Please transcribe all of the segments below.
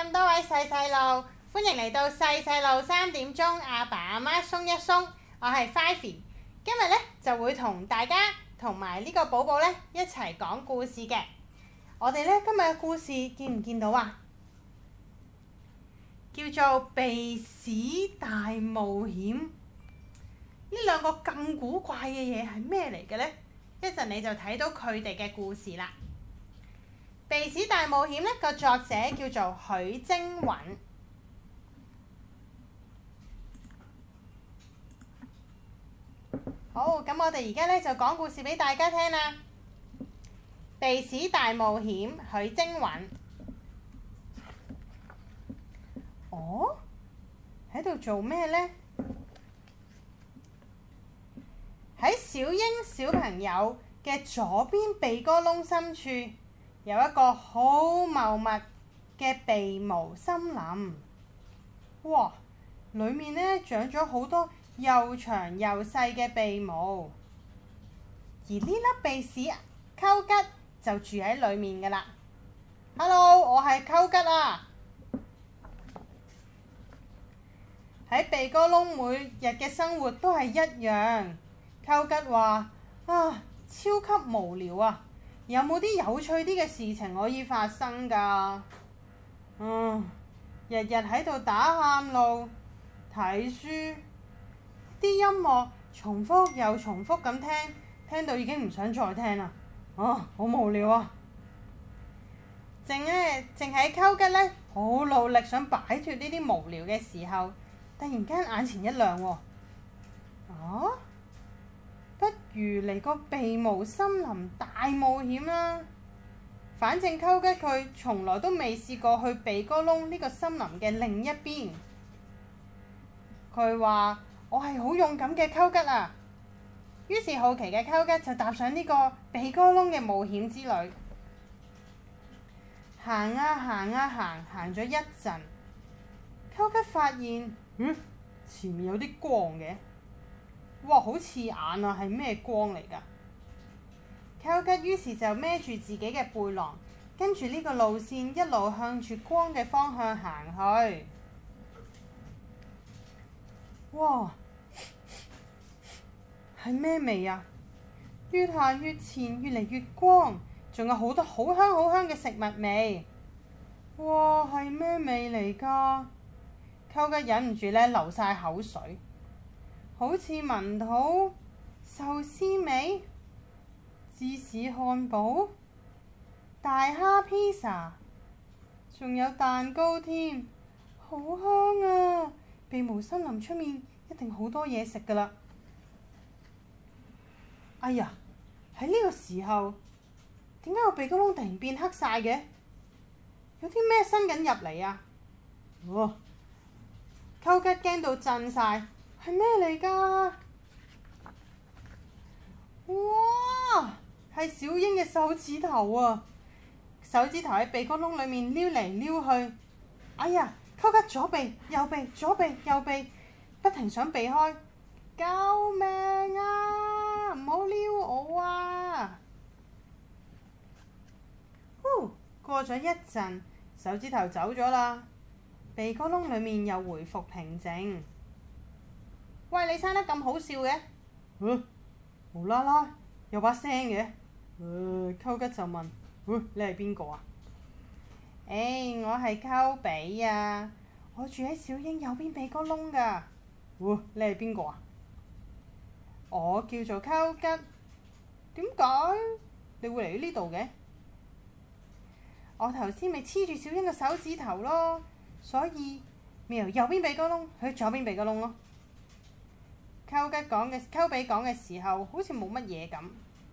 咁多位細細路，歡迎嚟到細細路3點鐘，阿爸阿媽鬆一鬆。我係 Fifi， 今日呢就會同大家同埋呢個寶寶呢一齊講故事嘅。我哋呢今日嘅故事見唔見到啊？叫做鼻屎大冒險。呢兩個咁古怪嘅嘢係咩嚟嘅呢？一陣你就睇到佢哋嘅故事啦。鼻屎大冒險呢個作者叫做許晶允。好，咁我哋而家呢就講故事俾大家聽啦。鼻屎大冒險，許晶允。哦，喺度做咩呢？喺小英小朋友嘅左邊鼻哥窿深處，有一個好茂密嘅鼻毛森林。哇！裡面呢長咗好多又長又細嘅鼻毛，而呢粒鼻屎溝吉就住喺裡面㗎啦。Hello， 我係溝吉啊！喺鼻哥窿每日嘅生活都係一樣。溝吉話：啊，超級無聊啊！有冇啲有趣啲嘅事情可以發生㗎？日日喺度打喊路、睇書，啲音樂重複又重複咁聽，聽到已經唔想再聽啦。好無聊啊！正喺溝吉呢，好努力想擺脫呢啲無聊嘅時候，突然間眼前一亮喎。不如嚟個鼻毛森林大冒險啦！反正溝吉佢從來都未試過去鼻哥窿呢個森林嘅另一邊。佢話：我係好勇敢嘅溝吉啊！於是好奇嘅溝吉就踏上呢個鼻哥窿嘅冒險之旅。行啊行啊行，行咗一陣，溝吉發現，前面有啲光嘅。哇！好刺眼啊，係咩光嚟㗎？溝吉於是就孭住自己嘅背囊，跟住呢個路線一路向住光嘅方向行去。哇！係咩味啊？越行越前，越嚟越光，仲有好多好香好香嘅食物味。哇！係咩味嚟㗎？溝吉忍唔住呢流晒口水。好似聞到壽司味、芝士漢堡、大蝦披薩，仲有蛋糕添，好香啊！鼻毛森林出面一定好多嘢食㗎啦。哎呀，喺呢個時候，點解個鼻哥窿突然變黑晒嘅？有啲咩伸緊入嚟啊？溝吉驚到震晒。係咩嚟㗎？哇！係小英嘅手指頭啊！手指頭喺鼻哥窿裡面撩嚟撩去。哎呀！溝吉左避右避，左避右避，不停想避開。救命啊！唔好撩我啊！過咗一陣，手指頭走咗啦，鼻哥窿裡面又回復平靜。喂，你生得咁好笑嘅？無啦啦有把聲嘅。溝吉就問：你係邊個啊？我係溝比啊，我住喺小英右邊鼻哥窿㗎。你係邊個啊？我叫做溝吉。點解你會嚟呢度嘅？我頭先咪黐住小英嘅手指頭咯，所以咪由右邊鼻哥窿去左邊鼻哥窿咯。溝比講嘅時候，好似冇乜嘢咁。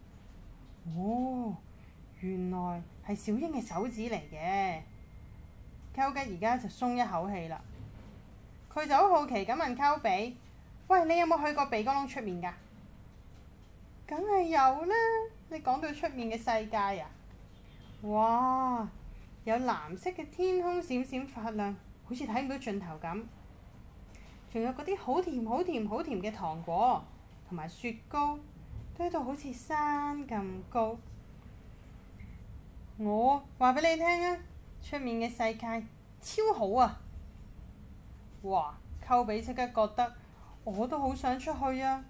原來係小英嘅手指嚟嘅。溝吉而家就鬆一口氣啦。佢就好好奇咁問溝比：喂，你有冇去過鼻哥窿出面㗎？梗係有啦！你講到出面嘅世界啊！哇！有藍色嘅天空閃閃發亮，好似睇唔到盡頭咁。仲有嗰啲好甜好甜好甜嘅糖果同埋雪糕，堆到好似山咁高。我話俾你聽啊，出面嘅世界超好啊！哇！寇比即刻覺得我都好想出去啊！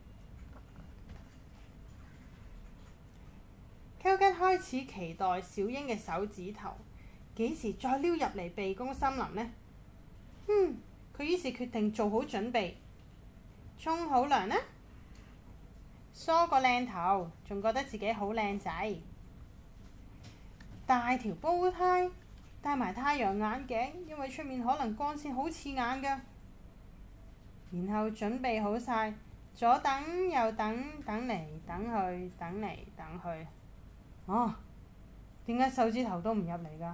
寇吉開始期待小鷹嘅手指頭幾時再溜入嚟避風森林呢？佢於是決定做好準備，沖好涼啦，梳個靚頭，仲覺得自己好靚仔，大條煲呔，戴埋太陽眼鏡，因為出面可能光線好刺眼㗎。然後準備好晒，左等右等，等嚟等去，等嚟等去。點解手指頭都唔入嚟㗎？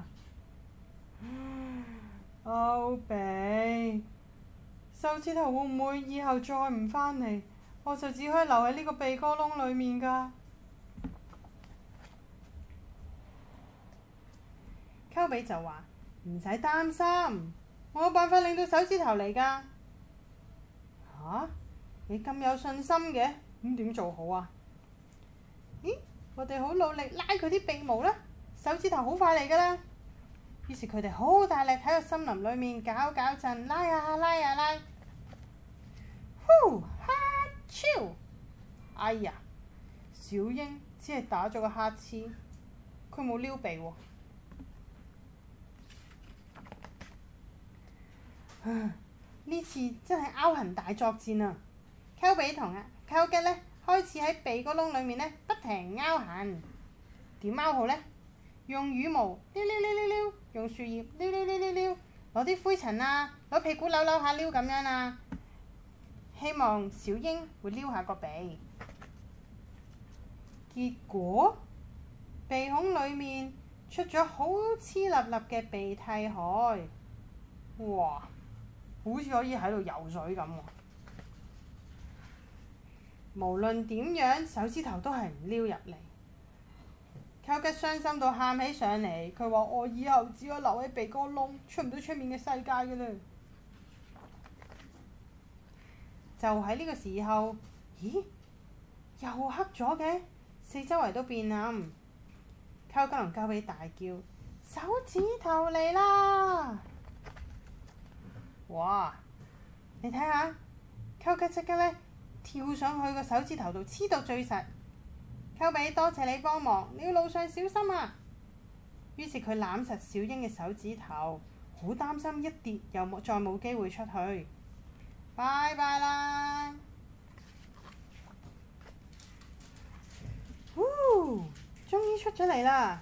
歐比，手指頭會唔會以後再唔返嚟？我就只可以留喺呢個鼻哥窿裡面㗎。寇比就話：唔使擔心，我有辦法令到手指頭嚟㗎。你咁有信心嘅，咁點做好啊？咦，我哋好努力拉佢啲鼻毛啦，手指頭好快嚟㗎啦。於是佢哋好大力喺個森林裏面搞震，拉啊拉啊拉。呼哈超！哎呀，小鷹只係打咗個乞嗤，佢冇撩鼻喎。呢次真係拗痕大作戰啊！寇比同寇吉呢開始喺鼻哥窿裏面呢不停拗痕。點拗好呢？用羽毛撩撩撩撩撩，用樹葉撩撩撩撩撩，攞啲灰塵啊，攞屁股扭扭下撩咁樣啊。希望小鷹會撩下個鼻。結果鼻孔裡面出咗好黐立立嘅鼻涕海。哇！好似可以喺度游水咁喎。無論點樣，手指頭都係唔撩入嚟。寇吉傷心到喊起上嚟，佢話：我以後只可以留喺鼻哥窿，出唔到出面嘅世界㗎啦。就喺呢個時候，咦？又黑咗嘅，四周圍都變暗。寇吉同寇比大叫：手指頭嚟啦！哇！你睇下，寇吉即刻呢跳上去個手指頭度黐到最實。寇比，多謝你幫忙，你要路上小心啊！於是佢攬實小鷹嘅手指頭，好擔心一跌又再冇機會出去。拜拜啦！終於出咗嚟啦！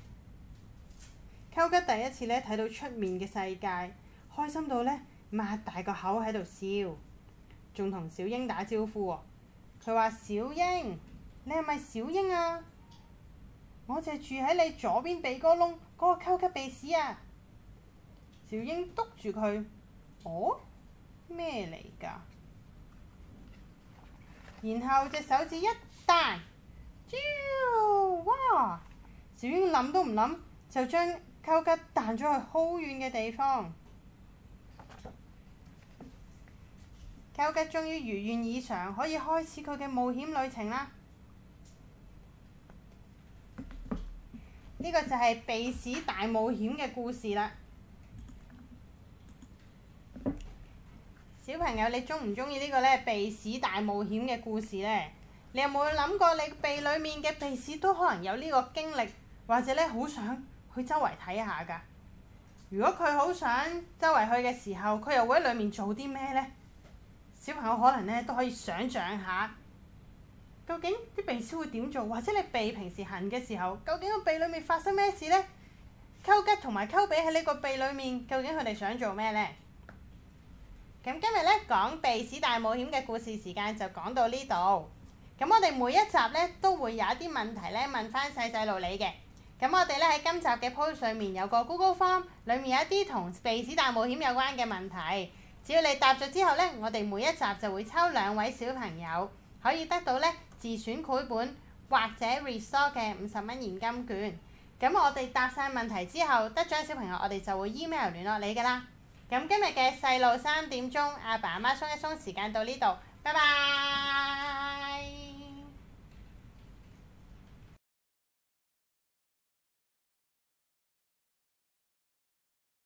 寇吉第一次呢睇到出面嘅世界，開心到呢擘大個口喺度笑，仲同小鷹打招呼喎。佢話：小鷹，你係咪小鷹啊？我就係住喺你左邊鼻哥窿嗰個寇吉鼻屎啊！小鷹督住佢，咩嚟㗎？然後隻手指一彈，哇！小鷹諗都唔諗，就將寇吉彈咗去好遠嘅地方。寇吉終於如願以償，可以開始佢嘅冒險旅程啦！呢個就係鼻屎大冒險嘅故事啦。小朋友，你鍾唔鍾意呢個鼻屎大冒險嘅故事呢？你有冇諗過你鼻裡面嘅鼻屎都可能有呢個經歷，或者好想去周圍睇下㗎？如果佢好想周圍去嘅時候，佢又會喺裡面做啲咩呢？小朋友可能都可以想像下，究竟啲鼻屎會點做，或者你鼻平時痕嘅時候，究竟個鼻裡面發生咩事呢？寇吉同埋寇比喺呢個鼻裡面，究竟佢哋想做咩呢？咁今日講鼻屎大冒險嘅故事時間就講到呢度。咁我哋每一集都會有一啲問題問翻細細路你嘅。咁我哋喺今集嘅 post 上面有個 Google Form，裡面有一啲同鼻屎大冒險有關嘅問題。只要你答咗之後我哋每一集就會抽2位小朋友，可以得到自選繪本或者 Restore 嘅50蚊現金券。咁我哋答晒問題之後，得獎小朋友我哋就會 email 聯絡你㗎啦。咁今日嘅細路3點鐘，阿爸阿媽鬆一鬆時間到呢度，拜拜。